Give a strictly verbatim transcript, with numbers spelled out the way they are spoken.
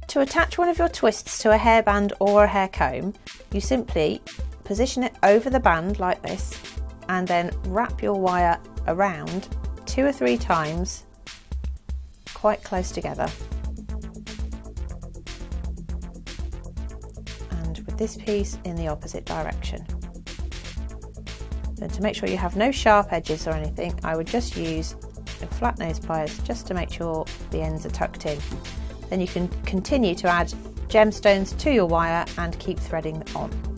To attach one of your twists to a hairband or a hair comb, you simply position it over the band like this and then wrap your wire around two or three times quite close together. And with this piece in the opposite direction. Then to make sure you have no sharp edges or anything, I would just use your flat nose pliers just to make sure the ends are tucked in. Then you can continue to add gemstones to your wire and keep threading on.